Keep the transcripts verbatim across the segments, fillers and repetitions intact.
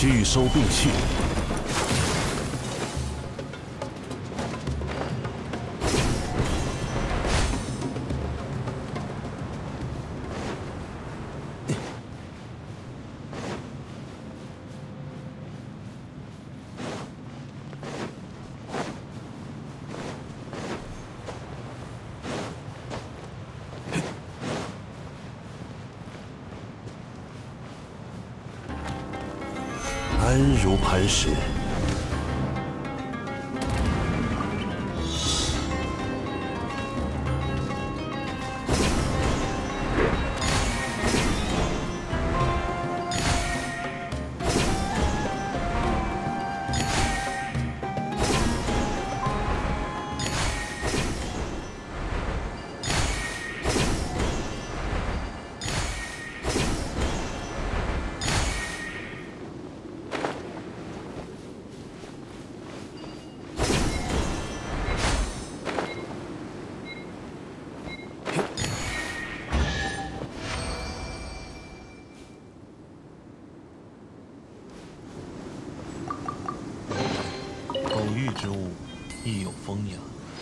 拒收并蓄。 安如磐石。偶遇之物，亦有风雅。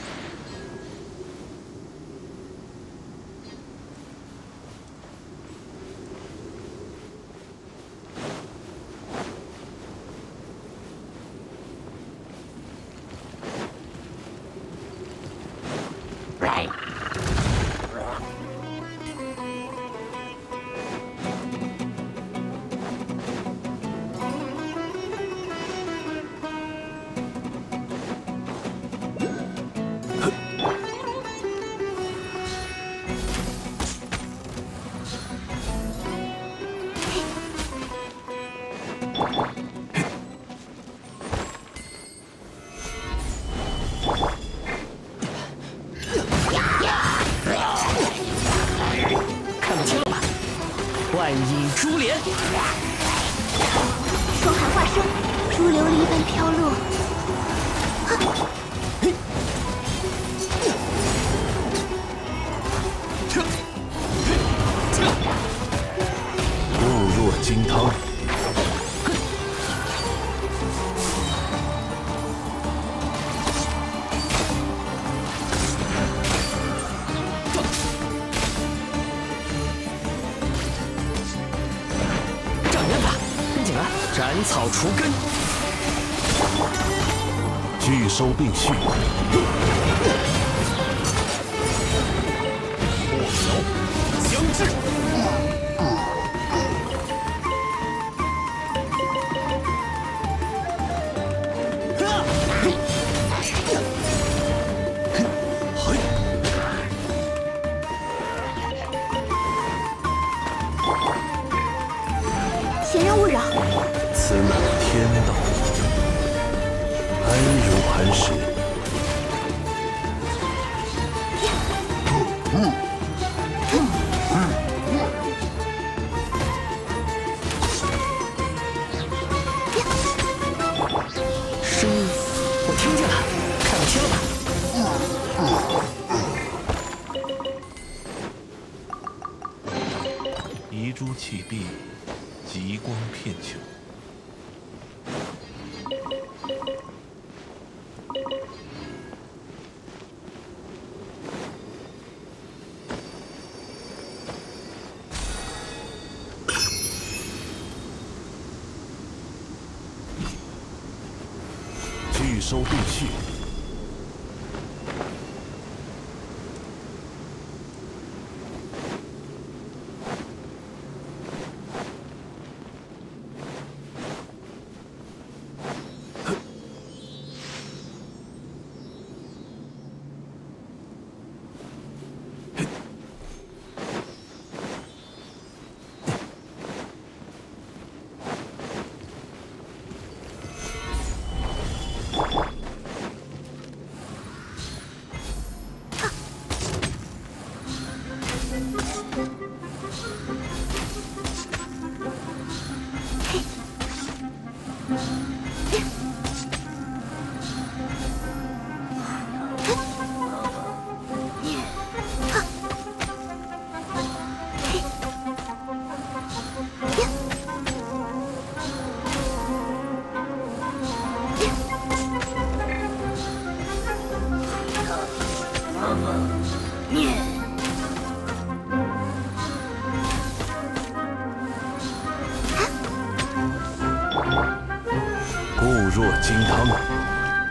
看不清了吧？万影珠帘， 霜寒化生，如琉璃般飘落。 物若金汤。 斩草除根， 拒收并蓄。 破晓将至。 闲人勿扰。 此乃天道，安如磐石。 声音，我听见了，看不清了吧？ 遗珠弃壁，极光片球。 拒收并蓄。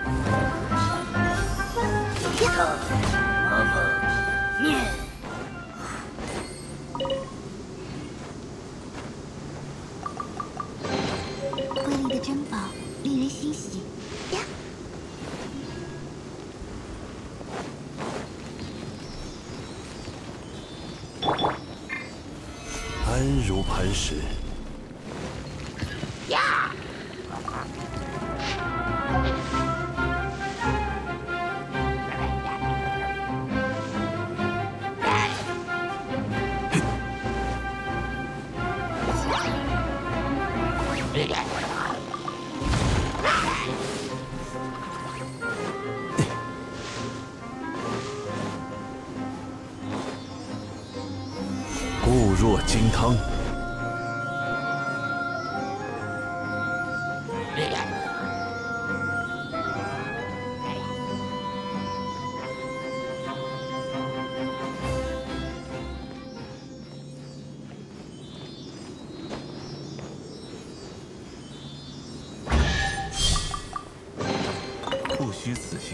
瑰丽的珍宝令人欣喜呀！ 安如磐石。 呀！ 固若金汤。不虚此行。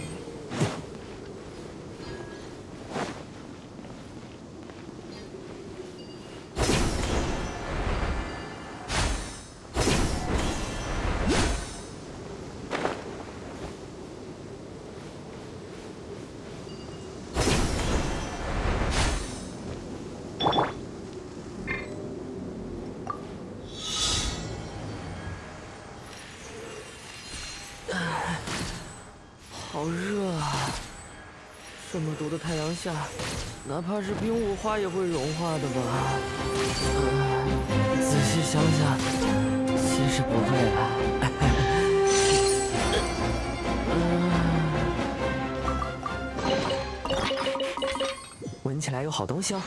好热啊！这么毒的太阳下，哪怕是冰雾花也会融化的吧？呃、仔细想想，其实不会啊。嗯、闻起来有好东西哦。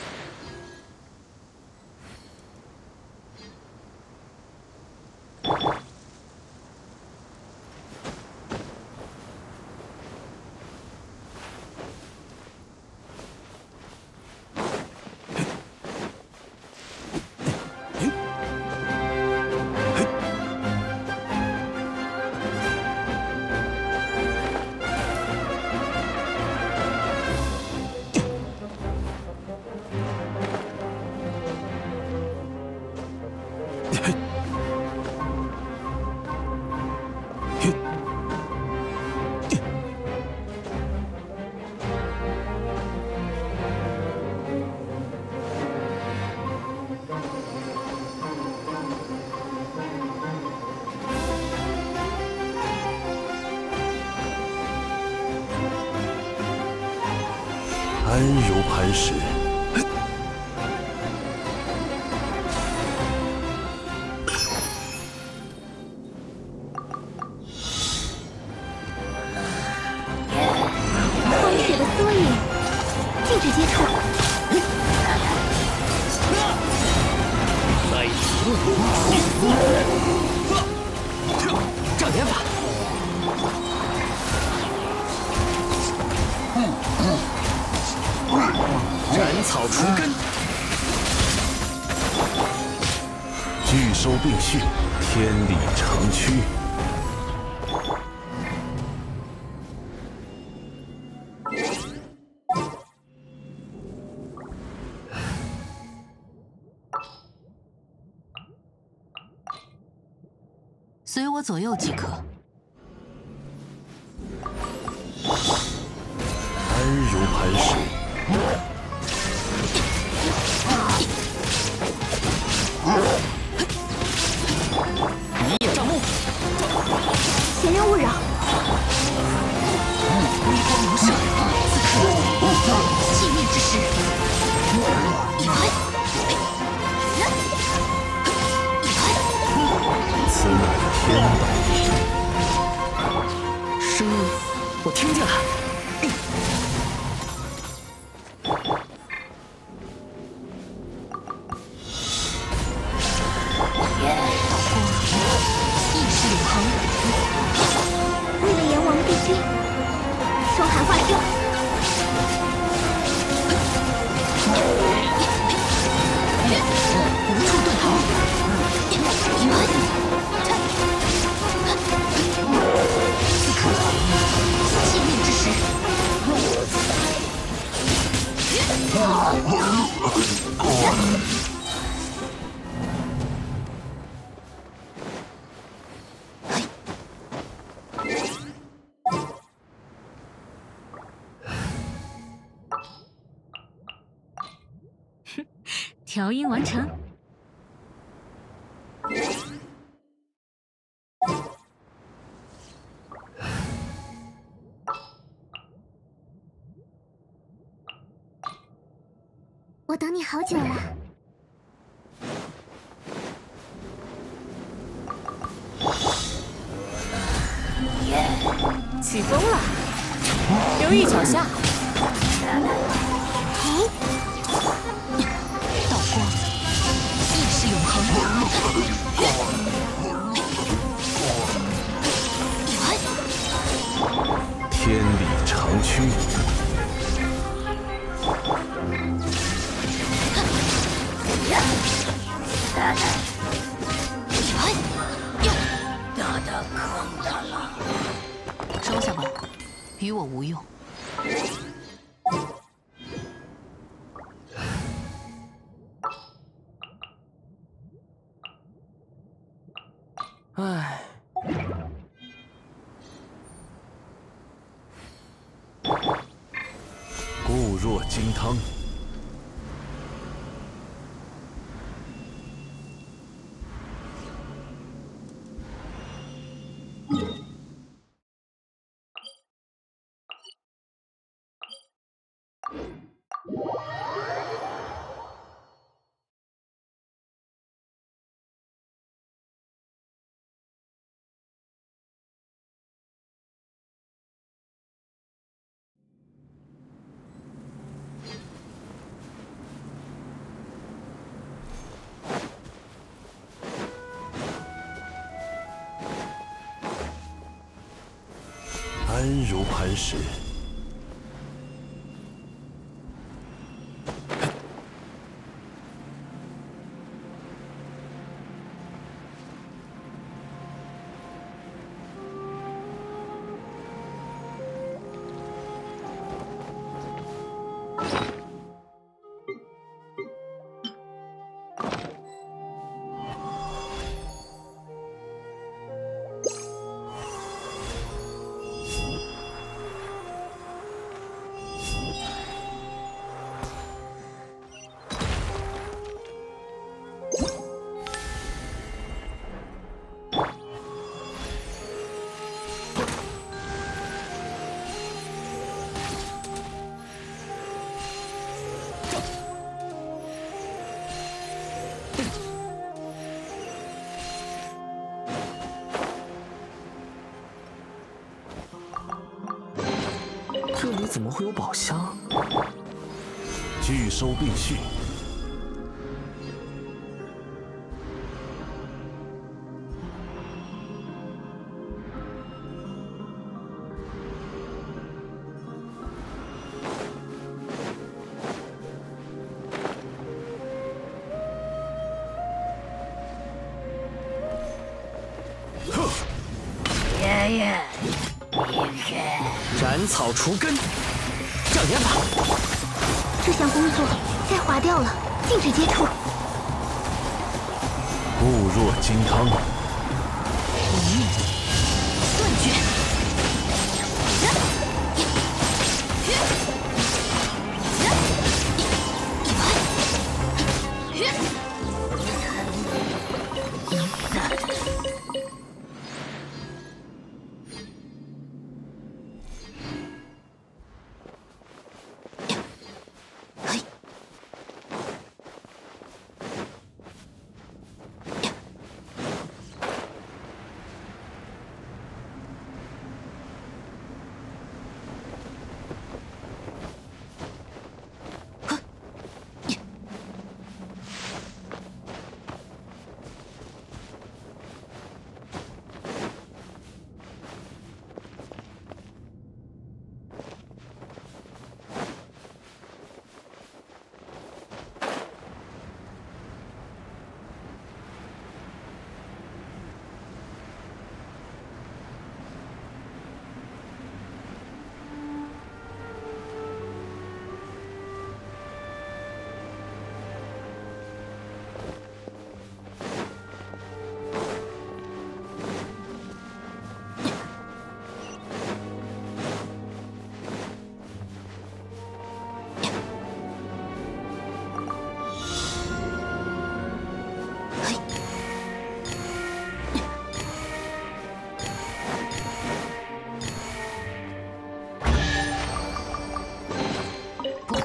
安如磐石。 风雪的缩影，禁止接触。 在此障眼法。斩草除根， 聚收并蓄，天理成躯。 随我左右即可。 安如磐石。 一叶障目， 闲人勿扰。 微光无声，此刻寂灭之时。一团， 此乃天道。 声音，我听见了。 意识永恒。 为了炎王帝君，双寒化生。 无处遁逃。此刻调音完成。 我等你好久了。 起风了，留意脚下。道光，意识永恒。 天理长驱。 收下吧，与我无用。 唉， 固若金汤。 安如磐石。 这里怎么会有宝箱？ 拒收并蓄。 爷爷。 斩草除根，障眼法。 这项工作该划掉了，禁止接触。 固若金汤。 断绝。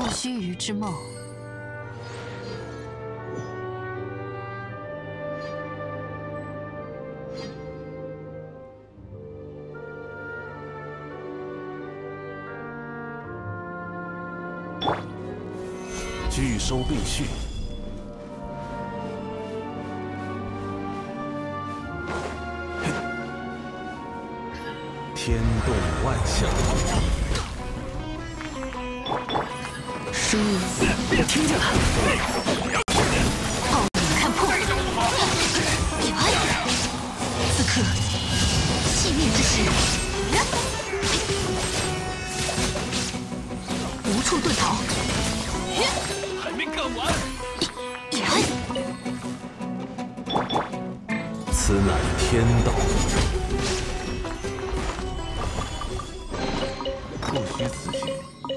不须臾之梦。 拒收并蓄。 天动万象， 声音我听见了。 暴影看破，此刻熄灭之时，无处遁逃。 还没干完。 此乃天道。 不虚此行。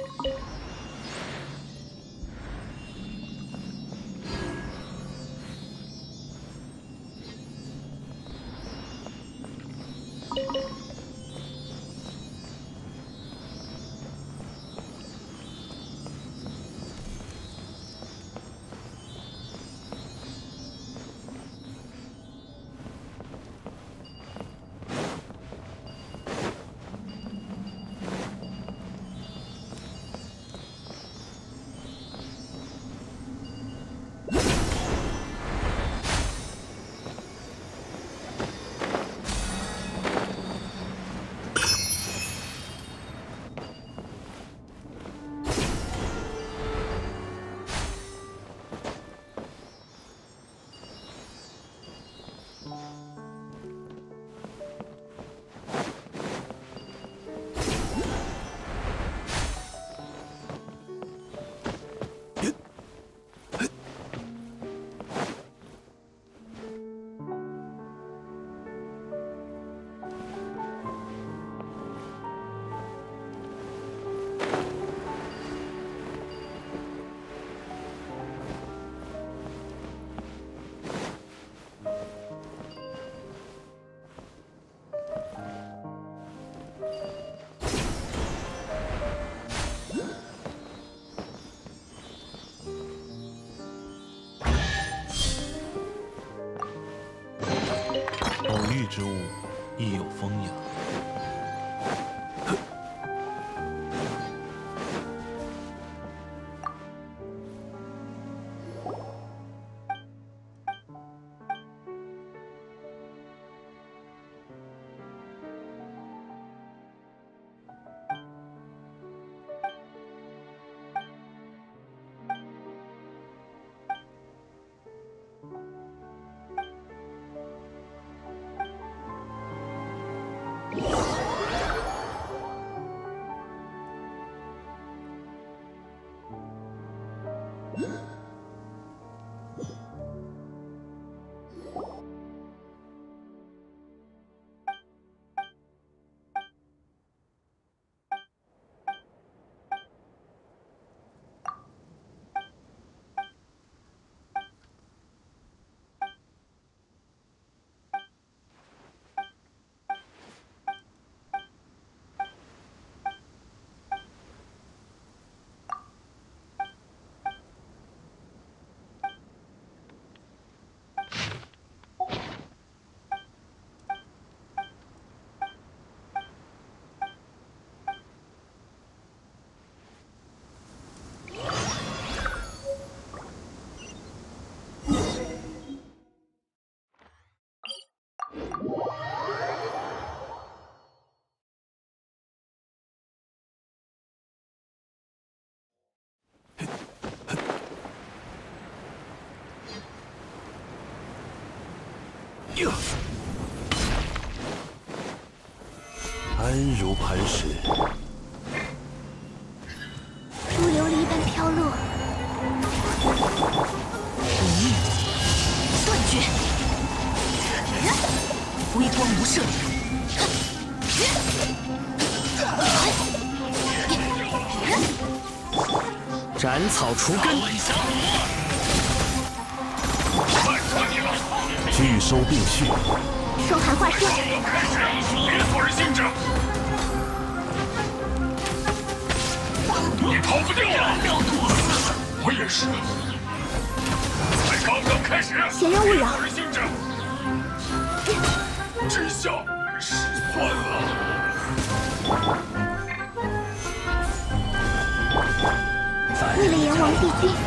宝玉之物亦有风雅。安如磐石， 如琉璃般飘落。 不灭，断绝，微光无射。 斩草除根， 拒收并蓄。 收寒化说， 别错人性质，你逃不掉了！ 我也是。才刚刚开始， 闲人勿扰。 而行者，这下失算了。 为了阎王帝君。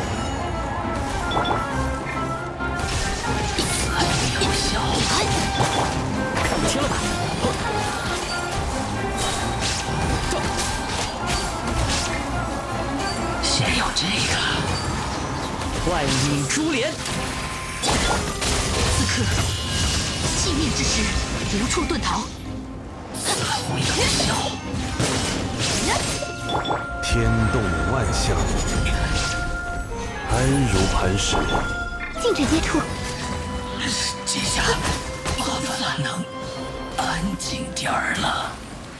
你听了吧？ 先有这个。 万影珠帘。 此刻，寂灭之势无处遁逃。似乎有效。 天动万象，安如磐石。 禁止接触。 这下我算能安静点儿了。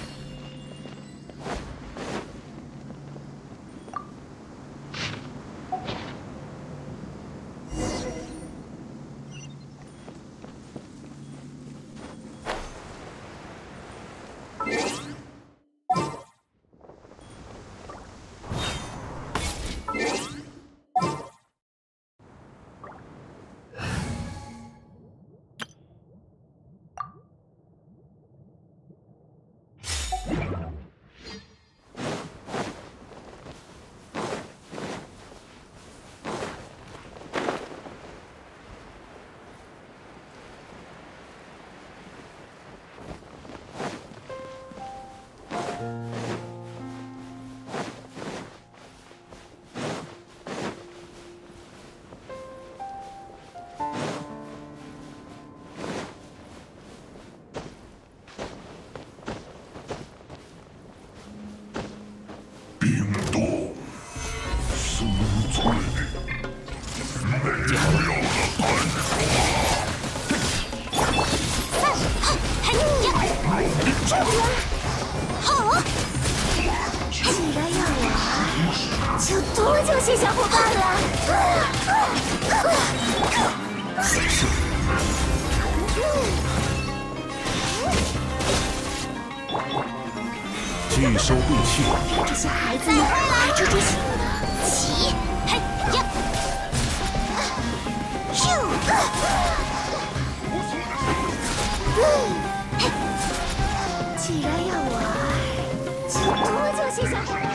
有多久谢小伙伴了？ 拒收并去。 这些孩子们还蜘蛛起，起，嘿呀，咻！既然要玩，就多久谢小伙伴？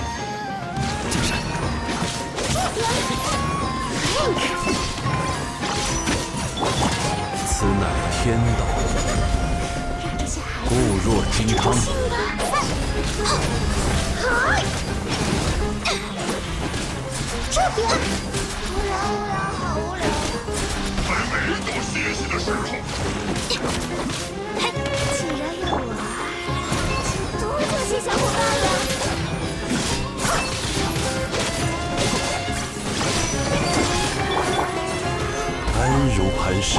此乃天道，固若金汤。 这边，无聊无聊，好无聊。 还没到歇息的时候。 既然要玩，就多久谢小伙伴了？ 安如磐石。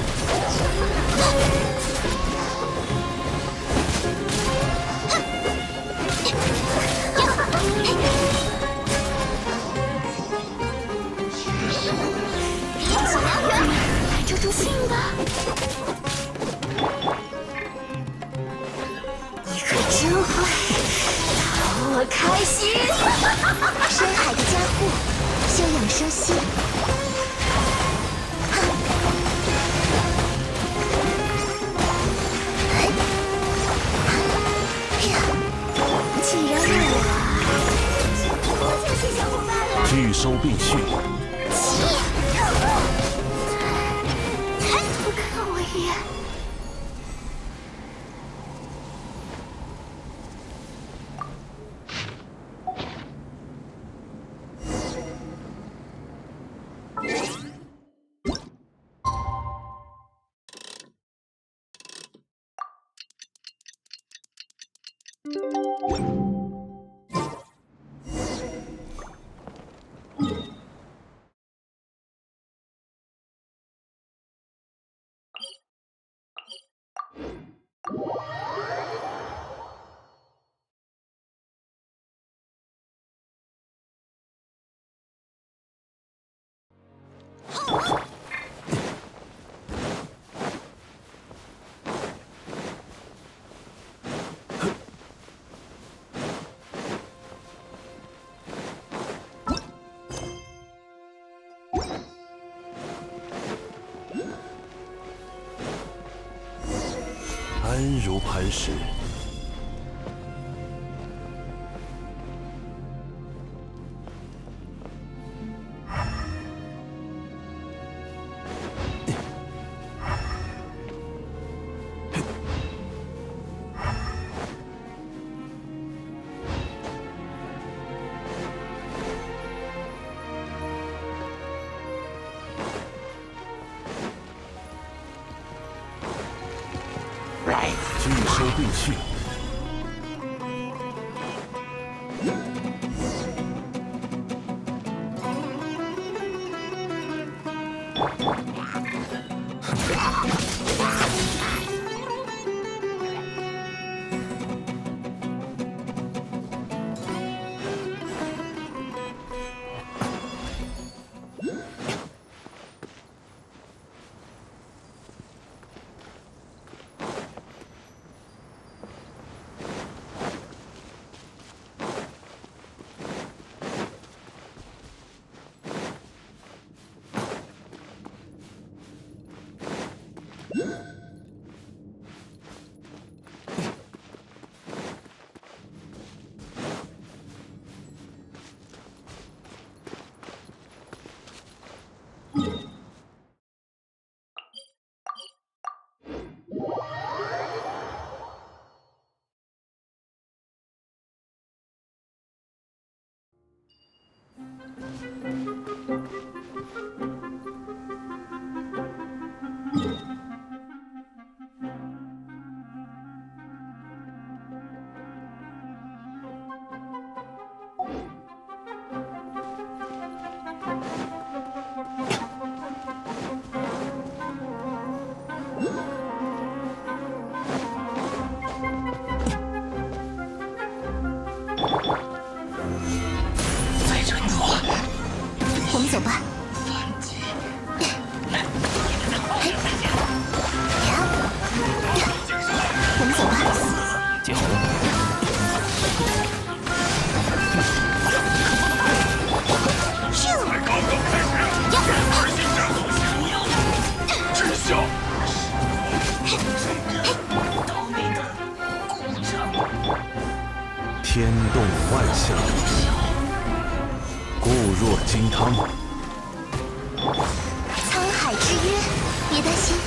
来助助兴吧！你可真会讨我开心！深海的加护，休养生息。 既然要玩，多久谢小伙伴了？ 拒收并去。 起！多看我一眼。 如磐石。 拒收并去。 我们走吧。我们走吧。 接好了。 咻！ 才刚刚开始，而且战斗想知晓。 天动万象，固若金汤。 沧海之约，别担心。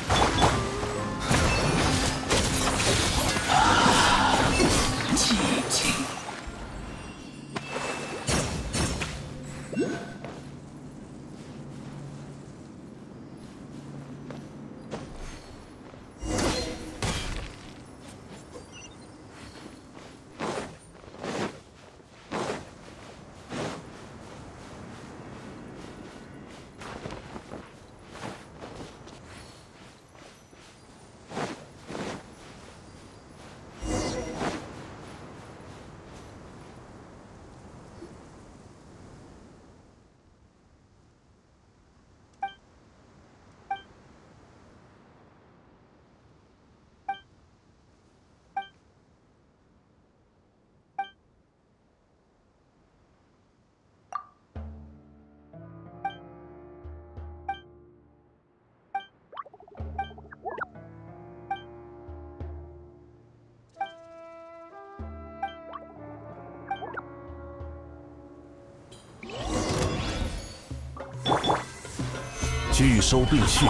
拒收并去。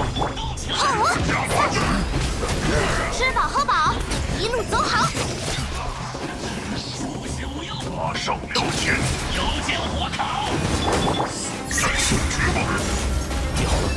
吃饱喝饱，一路走好。 马上聊天，有剑火烤。三圣之王， 接好了。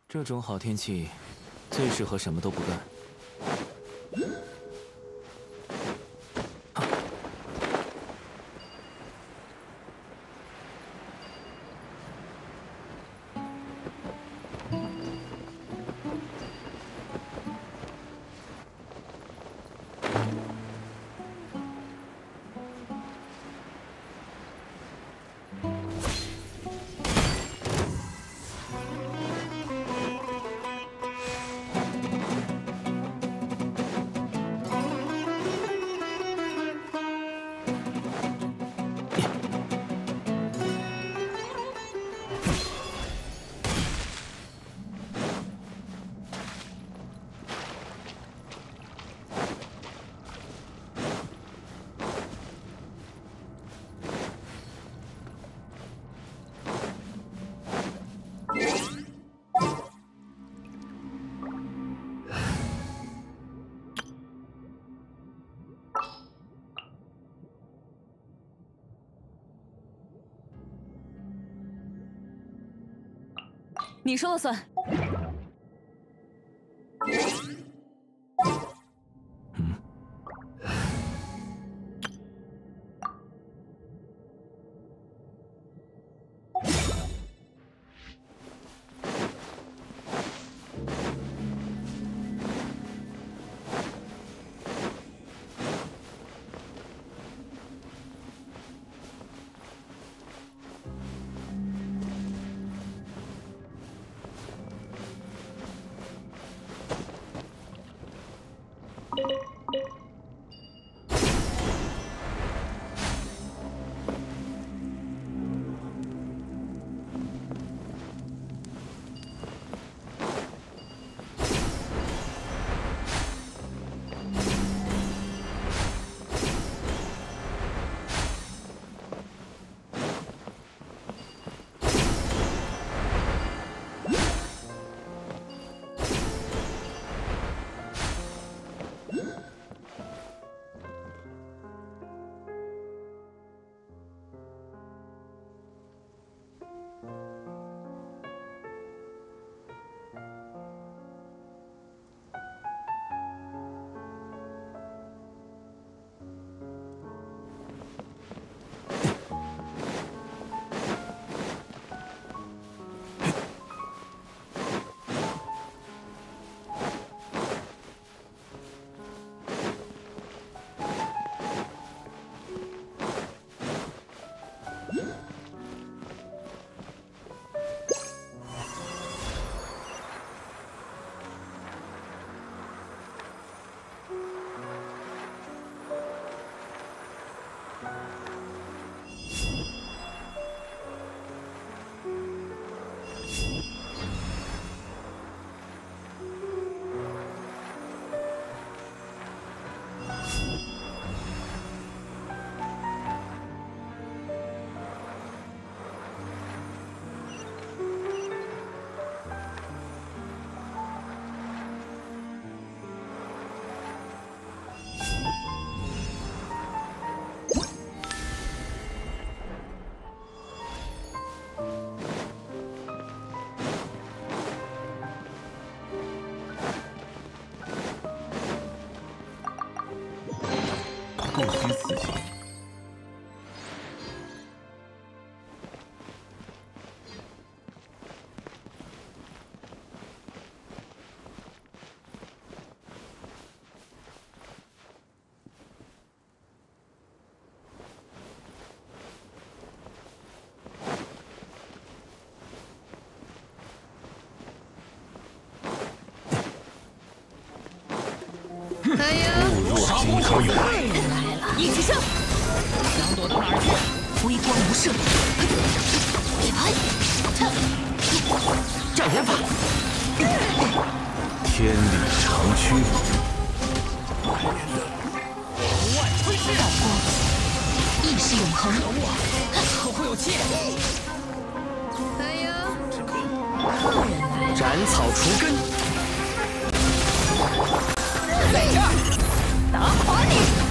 这种好天气，最适合什么都不干。 你说了算。 嗯。 不虚此行。误入金科院。 一起上！ 想躲到哪儿去？微光无射。 障眼法， 天理长驱。 万吹势，道光，意识永恒。后会有期。 哎呀！ 斩草除根。 在这儿，打垮你！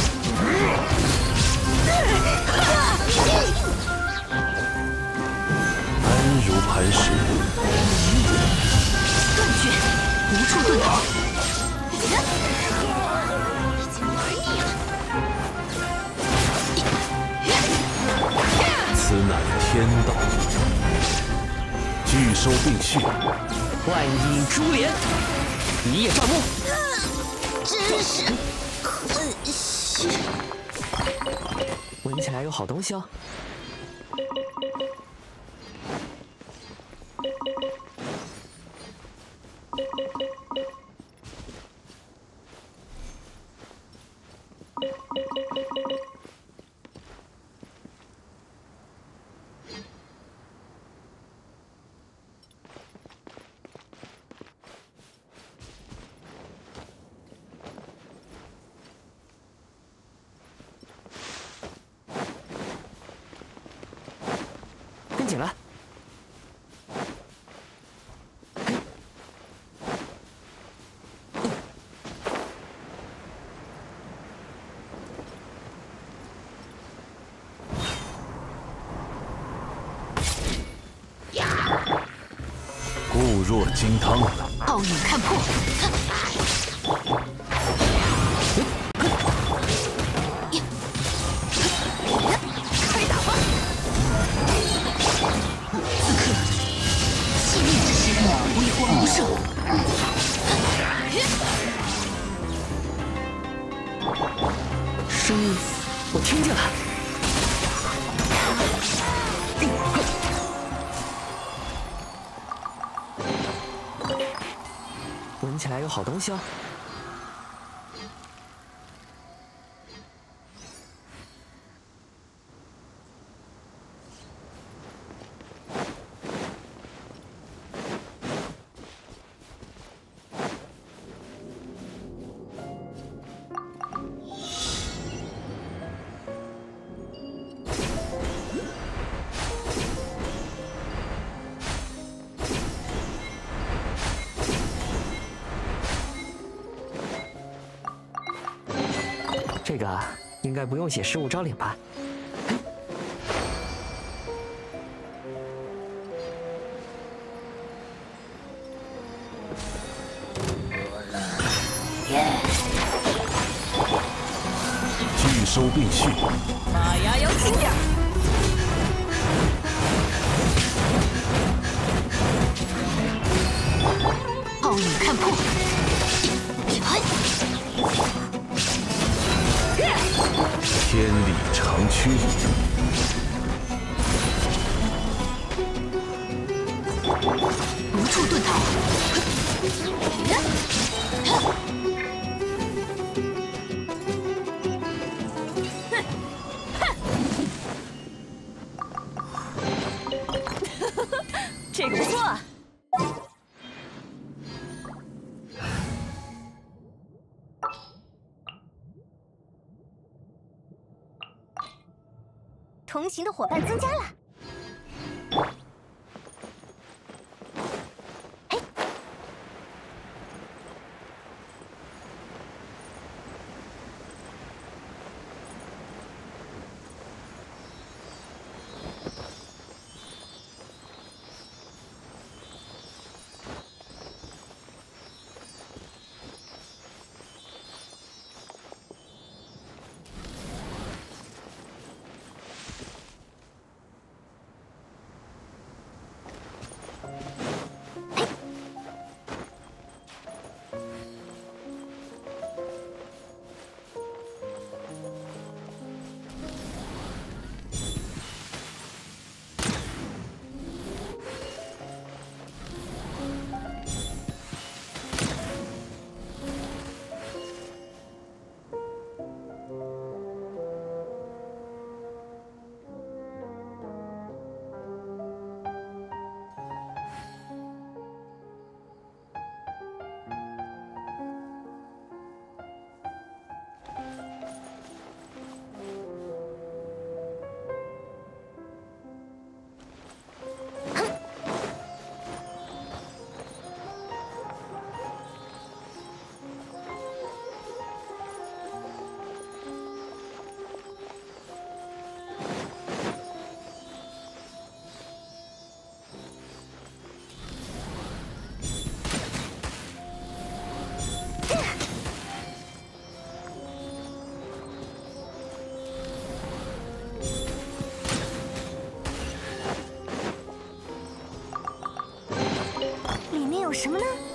啊！ 遁逃。 已经玩腻了。 此乃天道，拒收并蓄。 万影珠帘，一叶障目。 真是可惜。 闻起来有好东西哦。跟紧了。 固若金汤， 暴雨看破。 开打吧！ 此刻，气命之势，微光无射。 声音，我听见了。闻起来有好东西哦。这个应该不用写失物招领吧？ 拒收并蓄。 马牙要轻点。 暴雨看破。 天理长驱， 无处遁逃。 这个不错啊。 同行的伙伴增加了。嘿， 有什么呢？